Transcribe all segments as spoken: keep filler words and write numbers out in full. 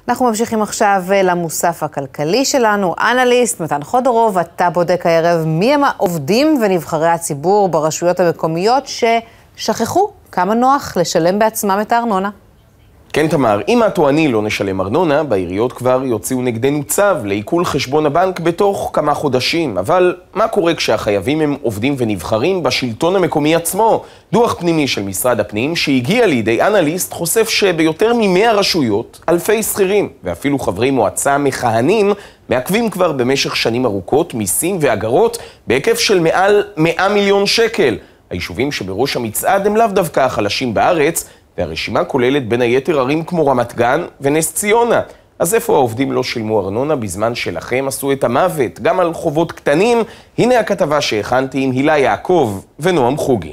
אנחנו ממשיכים עכשיו למוסף הכלכלי שלנו. אנליסט מתן חודורוב, אתה בודק הערב מי הם העובדים ונבחרי הציבור ברשויות המקומיות ששכחו כמה נוח לשלם בעצמם את הארנונה. כן תמר, אם את או אני לא נשלם ארנונה, בעיריות כבר יוציאו נגדנו צו לעיכול חשבון הבנק בתוך כמה חודשים. אבל מה קורה כשהחייבים הם עובדים ונבחרים בשלטון המקומי עצמו? דוח פנימי של משרד הפנים שהגיע לידי אנליסט חושף שביותר ממאה רשויות, אלפי שכירים ואפילו חברי מועצה מכהנים מעכבים כבר במשך שנים ארוכות מיסים ואגרות בהיקף של מעל מאה מיליון שקל. היישובים שבראש המצעד הם לאו דווקא החלשים בארץ, והרשימה כוללת בין היתר ערים כמו רמת גן ונס ציונה. אז איפה העובדים לא שילמו ארנונה בזמן שלכם עשו את המוות, גם על חובות קטנים? הנה הכתבה שהכנתי עם הילה יעקב ונועם חוגי.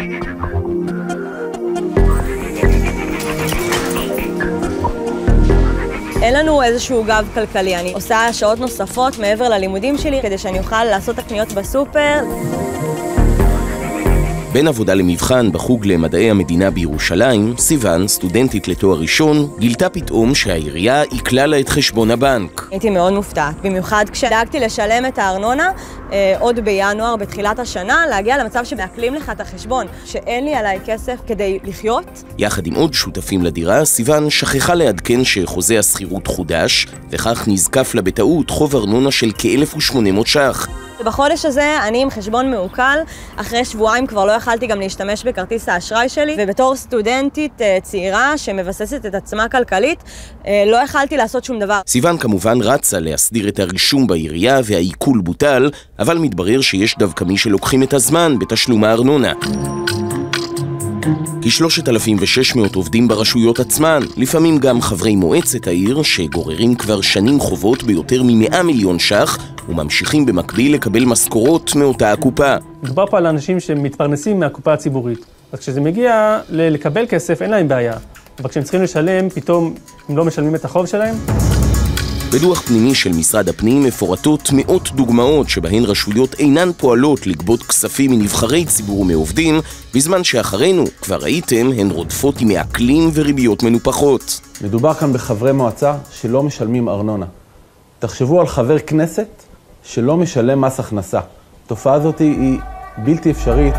אין לנו איזשהו גב כלכלי, אני עושה שעות נוספות מעבר ללימודים שלי כדי שאני אוכל לעשות את הקניות בסופר. בין עבודה למבחן בחוג למדעי המדינה בירושלים, סיוון, סטודנטית לתואר ראשון, גילתה פתאום שהעירייה עיקלה לה את חשבון הבנק. הייתי מאוד מופתעת, במיוחד כשדאגתי לשלם את הארנונה אה, עוד בינואר, בתחילת השנה, להגיע למצב שמעקלים לך את החשבון, שאין לי עליי כסף כדי לחיות. יחד עם עוד שותפים לדירה, סיוון שכחה לעדכן שחוזה השכירות חודש, וכך נזקף לה בטעות חוב ארנונה של כ-אלף ושמונה מאות ש"ח. בחודש הזה אני עם חשבון מעוקל, אחרי שבועיים כבר לא יכלתי גם להשתמש בכרטיס האשראי שלי, ובתור סטודנטית צעירה שמבססת את עצמה כלכלית, לא יכלתי לעשות שום דבר. סיוון כמובן רצה להסדיר את הרישום בעירייה והעיקול בוטל, אבל מתברר שיש דווקא מי שלוקחים את הזמן בתשלום הארנונה. כ-שלושת אלפים ושש מאות עובדים ברשויות עצמן, לפעמים גם חברי מועצת העיר שגוררים כבר שנים חובות ביותר מ-מאה מיליון ש"ח וממשיכים במקביל לקבל משכורות מאותה הקופה. מדובר פה על אנשים שמתפרנסים מהקופה הציבורית. אז כשזה מגיע לקבל כסף אין להם בעיה, אבל כשהם צריכים לשלם, פתאום הם לא משלמים את החוב שלהם. בדוח פנימי של משרד הפנים מפורטות מאות דוגמאות שבהן רשויות אינן פועלות לגבות כספים מנבחרי ציבור ומעובדים, בזמן שאחרינו, כבר ראיתם, הן רודפות עם מעקלים וריביות מנופחות. מדובר כאן בחברי מועצה שלא משלמים ארנונה. תחשבו על חבר כנסת שלא משלם מס הכנסה. התופעה הזאת היא בלתי אפשרית.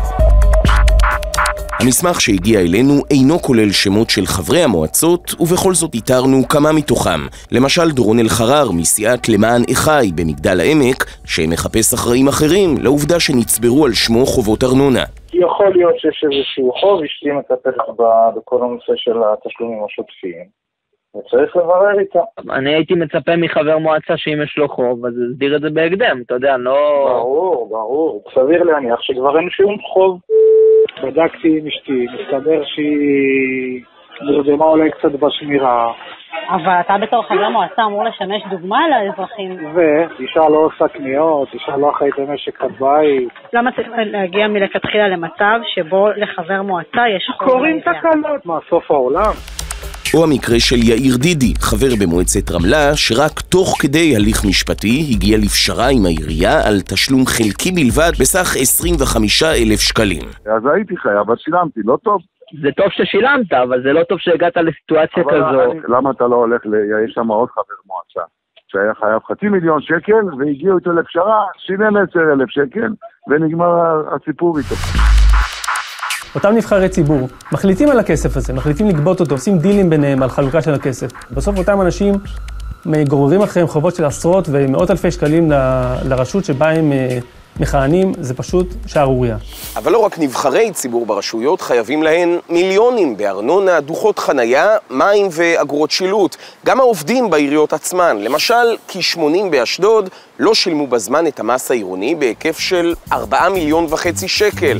המסמך שהגיע אלינו אינו כולל שמות של חברי המועצות, ובכל זאת איתרנו כמה מתוכם. למשל דורון אלחרר מסיעת למען אחי במגדל העמק, שמחפש אחראים אחרים לעובדה שנצברו על שמו חובות ארנונה. יכול להיות שיש איזשהו חוב, אשתי מטפלת בכל הנושא של התשלומים השוטפים. וצריך לברר איתה. אני הייתי מצפה מחבר מועצה שאם יש לו חוב, אז הסדיר את זה בהקדם, אתה יודע, לא... ברור, ברור. סביר להניח שכבר אין שום חוב. בדקתי עם אשתי, מסתבר שהיא נרדמה אולי קצת בשמירה. אבל אתה בתור חבר מועצה אמור לשמש דוגמה לאזרחים. ואישה לא עושה קניות, אישה לא אחראית למשק הבית. למה צריך להגיע מלכתחילה למצב שבו לחבר מועצה יש חוב? קוראים תקלות, מה, סוף העולם? או המקרה של יאיר דידי, חבר במועצת רמלה, שרק תוך כדי הליך משפטי הגיע לפשרה עם העירייה על תשלום חלקי בלבד בסך עשרים וחמישה אלף שקלים. אז הייתי חייב, אבל שילמתי, לא טוב. זה טוב ששילמת, אבל זה לא טוב שהגעת לסיטואציה כזו. אני, למה אתה לא הולך ל... יש שם עוד חבר מועצה, שהיה חייב חצי מיליון שקל, והגיעו איתו לפשרה, שילם עשרה אלף שקל, ונגמר הסיפור איתו. אותם נבחרי ציבור מחליטים על הכסף הזה, מחליטים לגבות אותו, עושים דילים ביניהם על חלוקה של הכסף. בסוף אותם אנשים גוררים אחריהם חובות של עשרות ומאות אלפי שקלים לרשות שבה הם מכהנים, זה פשוט שערוריה. אבל לא רק נבחרי ציבור ברשויות חייבים להן מיליונים בארנונה, דוחות חנייה, מים ואגרות שילוט. גם העובדים בעיריות עצמן, למשל כ-שמונים באשדוד, לא שילמו בזמן את המס העירוני בהיקף של ארבעה מיליון וחצי שקל.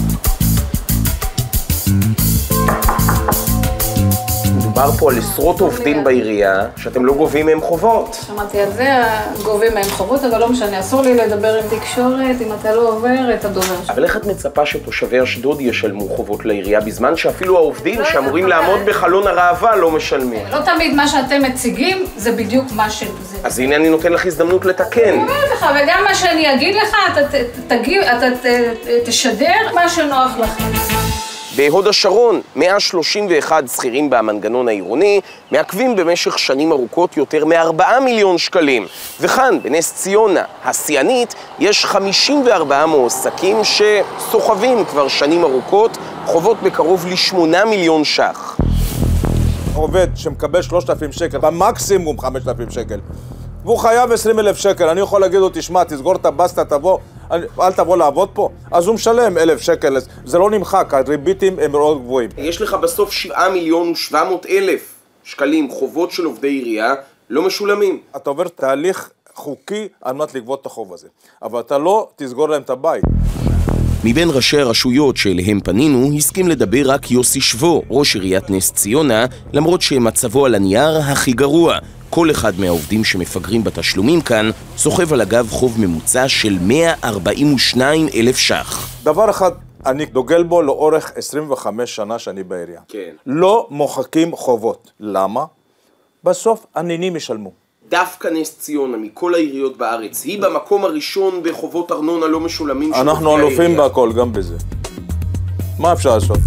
מדובר פה על עשרות עובדים בעירייה, שאתם לא גובים מהם חובות. שמעתי על זה, גובים מהם חובות, אבל לא משנה, אסור לי לדבר עם תקשורת, אם אתה לא עובר את הדובר. אבל איך את מצפה שתושבי אשדוד ישלמו חובות לעירייה, בזמן שאפילו העובדים שאמורים לעמוד בחלון הראווה לא משלמים? לא תמיד מה שאתם מציגים, זה בדיוק מה ש... אז הנה אני נותן לך הזדמנות לתקן. אני אומרת לך, וגם מה שאני אגיד לך, אתה תשדר מה שנוח לכם. בהוד השרון, מאה שלושים ואחד שכירים במנגנון העירוני, מעכבים במשך שנים ארוכות יותר מארבעה מיליון שקלים. וכאן, בנס ציונה, השיאנית, יש חמישים וארבעה מועסקים שסוחבים כבר שנים ארוכות, חובות בקרוב לשמונה מיליון ש"ח. עובד שמקבל שלושת אלפים שקל, במקסימום חמשת אלפים שקל, והוא חייב עשרים אלף שקל, אני יכול להגיד לו, תשמע, תסגור את הבסטה, תבוא, אל תבוא לעבוד פה, אז הוא משלם אלף שקל, זה לא נמחק, הריביטים הם מאוד גבוהים. יש לך בסוף שבעה מיליון ושבע מאות אלף שקלים חובות של עובדי עירייה לא משולמים. אתה עובר תהליך חוקי על מנת לגבות את החוב הזה, אבל אתה לא תסגור להם את הבית. מבין ראשי הרשויות שאליהם פנינו, הסכים לדבר רק יוסי שבו, ראש עיריית נס ציונה, למרות שמצבו על הנייר הכי גרוע. כל אחד מהעובדים שמפגרים בתשלומים כאן, סוחב על הגב חוב ממוצע של מאה ארבעים ושניים אלף ש"ח. דבר אחד, אני דוגל בו לאורך עשרים וחמש שנה שאני בעירייה. כן. לא מוחקים חובות. למה? בסוף הנינים ישלמו. דווקא נס ציונה, מכל העיריות בארץ, היא במקום הראשון בחובות ארנונה לא משולמים של אנחנו אלופים בהכל, גם בזה. מה אפשר לעשות?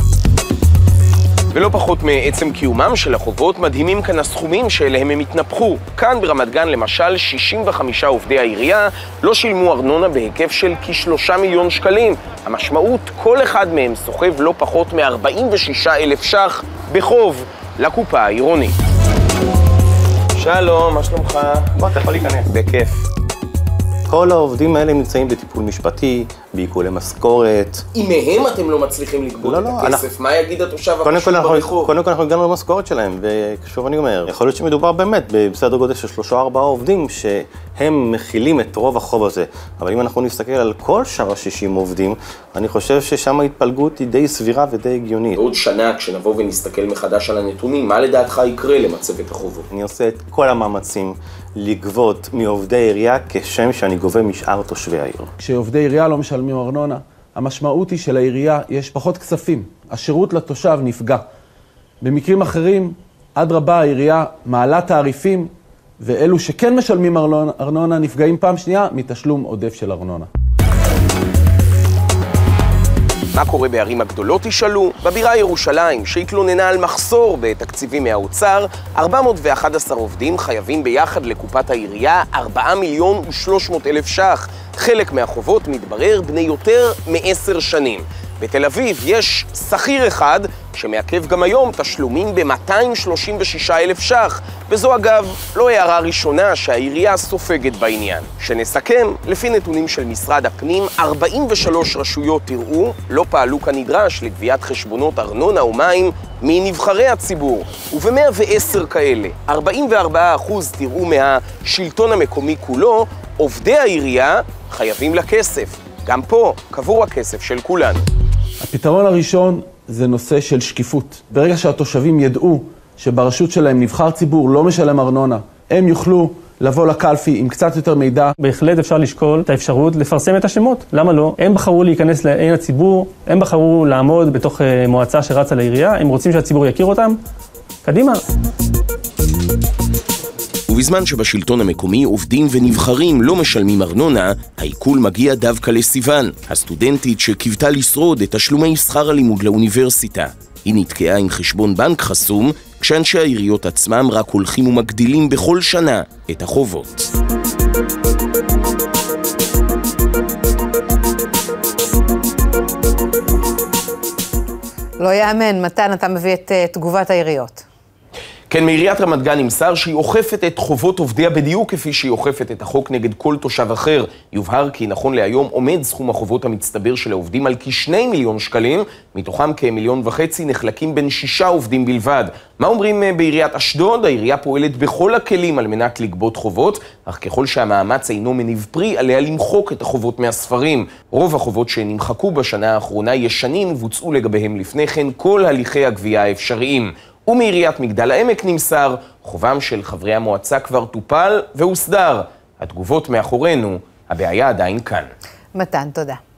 ולא פחות מעצם קיומם של החובות, מדהימים כאן הסכומים שאליהם הם התנפחו. כאן ברמת גן למשל, שישים וחמישה עובדי העירייה לא שילמו ארנונה בהיקף של כשלושה מיליון שקלים. המשמעות, כל אחד מהם סוחב לא פחות מ-ארבעים ושישה אלף ש"ח בחוב לקופה העירונית. שלום, מה שלומך? בוא, אתה יכול להיכנס. בכיף. כל העובדים האלה נמצאים בטיפול משפטי, בעיקולי משכורת. אם מהם אתם לא מצליחים לגבות את הכסף, מה יגיד התושב הפשוט ברחוב? קודם כל אנחנו הגענו למשכורת שלהם, ושוב אני אומר, יכול להיות שמדובר באמת בסדר גודל של שלושה או ארבעה עובדים שהם מכילים את רוב החוב הזה. אבל אם אנחנו נסתכל על כל שאר ה-שישים עובדים, אני חושב ששם ההתפלגות היא די סבירה ודי הגיונית. בעוד שנה, כשנבוא ונסתכל מחדש על הנתונים, מה לדעתך יקרה למצבת החובות? אני עושה את כל המאמצים לגבות מעובדי עירייה כשם שאני גובה משאר תושבי העיר. כשעובדי עירייה לא משלמים ארנונה, המשמעות היא שלעירייה יש פחות כספים. השירות לתושב נפגע. במקרים אחרים, עד רבה העירייה מעלה תעריפים, ואלו שכן משלמים ארנונה, ארנונה נפגעים פעם שנייה מתשלום עודף של ארנונה. מה קורה בערים הגדולות תשאלו? בבירה ירושלים, שהתלוננה על מחסור בתקציבים מהאוצר, ארבע מאות ואחד עשר עובדים חייבים ביחד לקופת העירייה ארבעה מיליון ושלוש מאות אלף ש"ח. חלק מהחובות מתברר בני יותר מעשר שנים. בתל אביב יש שכיר אחד שמעכב גם היום תשלומים ב-מאתיים שלושים ושישה אלף ש"ח, וזו אגב לא הערה ראשונה שהעירייה סופגת בעניין. שנסכם, לפי נתונים של משרד הפנים, ארבעים ושלוש רשויות תראו לא פעלו כנדרש לגביית חשבונות ארנונה ומים מנבחרי הציבור, וב-מאה ועשר כאלה, ארבעים וארבעה אחוז תראו מהשלטון המקומי כולו, עובדי העירייה חייבים לכסף. גם פה קבור הכסף של כולנו. הפתרון הראשון זה נושא של שקיפות. ברגע שהתושבים ידעו שברשות שלהם נבחר ציבור לא משלם ארנונה, הם יוכלו לבוא לקלפי עם קצת יותר מידע. בהחלט אפשר לשקול את האפשרות לפרסם את השמות. למה לא? הם בחרו להיכנס לעין הציבור, הם בחרו לעמוד בתוך מועצה שרצה לעירייה, הם רוצים שהציבור יכיר אותם. קדימה. ובזמן שבשלטון המקומי עובדים ונבחרים לא משלמים ארנונה, העיקול מגיע דווקא לסיוון, הסטודנטית שקיוותה לשרוד את תשלומי שכר הלימוד לאוניברסיטה. היא נתקעה עם חשבון בנק חסום, כשאנשי העיריות עצמם רק הולכים ומגדילים בכל שנה את החובות. לא יאמן, מתן, אתה מביא את תגובת העיריות. כן, מעיריית רמת גן נמסר שהיא אוכפת את חובות עובדיה בדיוק כפי שהיא אוכפת את החוק נגד כל תושב אחר. יובהר כי נכון להיום עומד סכום החובות המצטבר של העובדים על כשני מיליון שקלים, מתוכם כמיליון וחצי נחלקים בין שישה עובדים בלבד. מה אומרים בעיריית אשדוד? העירייה פועלת בכל הכלים על מנת לגבות חובות, אך ככל שהמאמץ אינו מניב פרי, עליה למחוק את החובות מהספרים. רוב החובות שנמחקו בשנה האחרונה ישנים ובוצעו לגביהם לפני כן כל הליכי הגבייה האפשריים. ומעיריית מגדל העמק נמסר, חובם של חברי המועצה כבר טופל והוסדר. התגובות מאחורינו, הבעיה עדיין כאן. מתן, תודה.